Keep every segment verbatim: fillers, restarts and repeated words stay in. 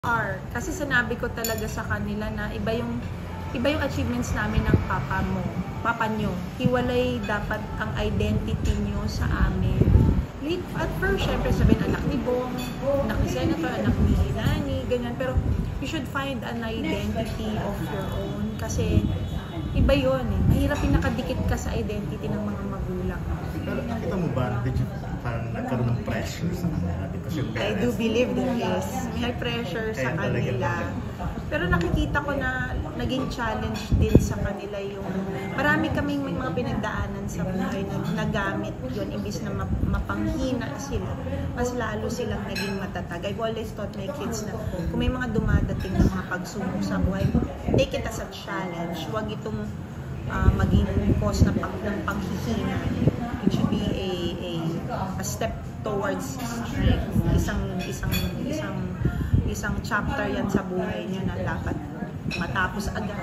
Are. Kasi sinabi ko talaga sa kanila na iba yung iba yung achievements namin ng papa mo, papa nyo. Hiwalay dapat ang identity nyo sa amin. At first, syempre sabihin, anak ni Bong, anak ni Senator, anak ni Lani, ganyan. Pero you should find an identity of your own. Kasi iba yun eh. Mahirap yung nakadikit ka sa identity ng mga magulang. Pero nakita mo ba, did you parang nagkaroon ng pressure sa kanila? I do believe there is. May pressure sa kanila. Pero nakikita ko na naging challenge din sa kanila yung marami kaming may mga pinagdaanan sa buhay na nagamit yun imbis na mapanghina sila. Mas lalo silang naging matatag. I've always taught my kids na kung may mga dumadating na mga pagsubok sa buhay, take it as a challenge. Huwag itong uh, maging cause na pang, ng panghihina. It should be a, a, a step towards strength. Isang isang isang isang chapter yan sa buhay niya na dapat matapos agad.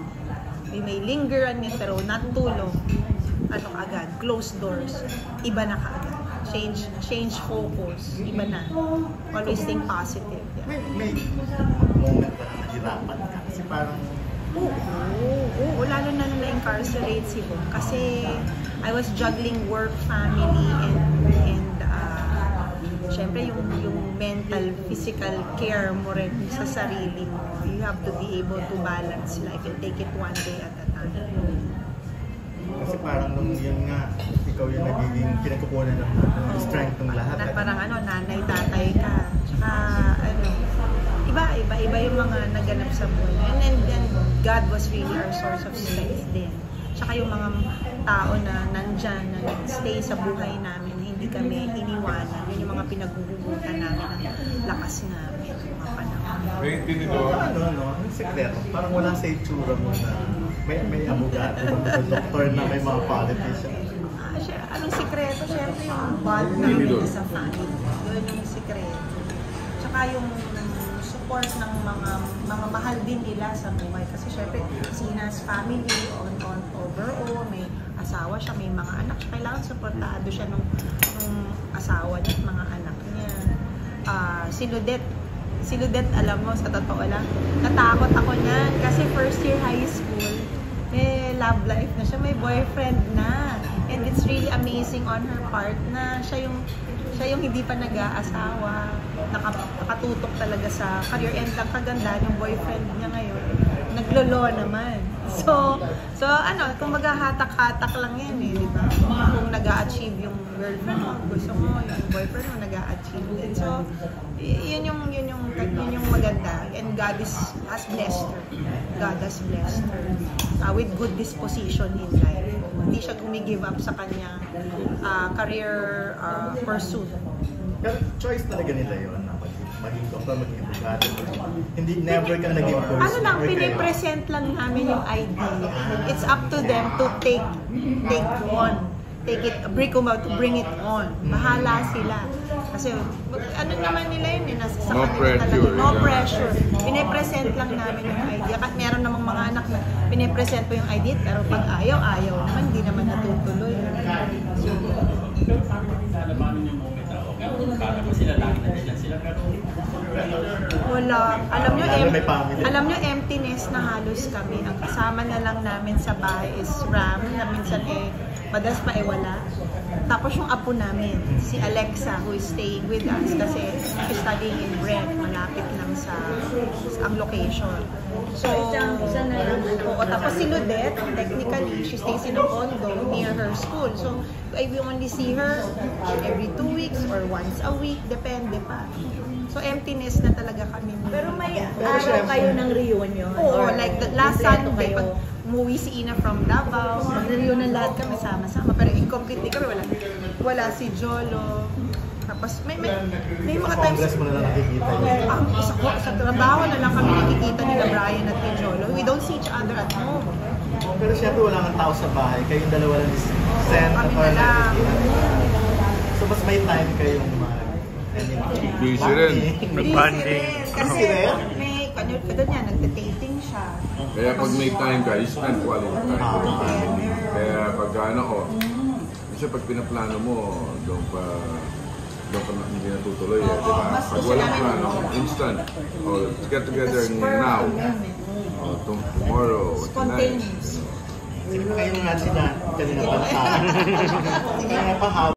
We may linger on it, pero natulong. Ano agad? Close doors. Iba na kaagad. Change change focus. Iba na. Always think positive. Yeah. May, may moment ba na nahirapan ka? Kasi parang Oo, oo, oo, lalo na nung na-incarcerate si Bong. Kasi I was juggling work, family, and and uh, syempre yung, yung mental, physical care mo rin sa sarili mo. You have to be able to balance life and take it one day at a time. Kasi parang nung yun nga, ikaw yung nagiging pinagkukunan ng, ng strength ng lahat. Na parang ano, nanay, tatay ka. Tsaka ano, iba, iba, iba yung mga naganap sa buhay. And then, then God was really our source of strength din. Tsaka yung mga tao na nandyan, na stay sa buhay namin, hindi kami iniwanan. Yun yung mga pinaghuhugutan namin ng lakas namin, mga panahon. Wait, dito. Ano, ano, ang sekreto? Parang wala sa itsura mo na may, may abogado, may doktor na may mga politician. Ah, siya, anong sikreto? Siyempre yung bond namin sa family. Yun yung sikreto. Tsaka yung support ng mga mga mahal din nila sa buhay. Kasi syempre, Sina's family on, on overall, may asawa siya, may mga anak siya. Kailangan supportado siya nung, nung asawa niya at mga anak niya. Uh, si Ludet, si Ludet, alam mo, sa totoo lang, natakot ako niyan. Kasi first year high school, may love life na siya, may boyfriend na. And it's really amazing on her part na siya yung siya yung hindi pa nag-aasawa, nakatutok talaga sa career, and lang kaganda yung boyfriend niya ngayon, naglolo naman. So, so ano, kung maghahatak-hatak lang yan eh, di ba? Kung nag-a-achieve yung girlfriend mo, gusto mo, yung boyfriend mo nag-a-achieve din. So, yun yung, yun yung, yun yung maganda. And God is, has blessed her. God has blessed her uh, with good disposition in life. Hindi siya gumigive up sa kanyang uh, career uh, pursuit. Pero choice talaga nila yun, na maging doktor, maging abogado. Hindi, never kang naging course. Ano lang, pinipresent lang namin yung idea. It's up to them to take take on. Take it, bring, bring it on. Bahala sila. Kasi ano naman nila yun, eh, nasa sa no kanila pressure, talaga. No yeah. pressure. Pinipresent lang namin yung idea. At meron namang mga anak na pinipresent po yung idea, pero pag ayaw, ayaw naman, hindi naman natutuloy. So, wala. Alam nyo, em alam nyo, emptiness na halos kami. Ang kasama na lang namin sa bahay is Ram, na minsan eh, madalas pa eh wala. Tapos yung apo namin, si Alexa, who is staying with us kasi she's studying in Brent, malapit lang sa, sa ang location. So, isa na lang. Oo, tapos si Ludet, technically, she stays in a condo near her school. So, I will only see her every two weeks or once a week, depende pa. So, emptiness na talaga kami. Pero may araw kayo ng reunion? Oo, like the last Sunday, pag umuwi si Ina from Davao, mag-reunion lahat kami sama-sama. Pero incomplete kami, wala. Wala si Jolo. Tapos may may, may mga times Congress mo na lang nakikita. Um, sa, sa trabaho na lang kami nakikita ni Brian at ni Jolo. We don't see each other at home. Pero syempre wala kang tao sa bahay. Kayong dalawa lang ni Sen at Kami na lang. So mas may time kayong mga Busy rin. Nag-bonding. Kasi may kanya niya, nagte-taping siya. Kaya pag may time ka, you spend quality time with the family. Kaya pag ano ko, kasi pag pinaplano mo, doon pa doon ka na, hindi natutuloy eh, Oo, di ba? mas Pag gusto walang namin plano, yung- instant. O, let's get together The spur now. of the moment. O, tom- tomorrow, tonight. Spontaneous. Sige pa kayo nga sila kanina pa sa kanina pa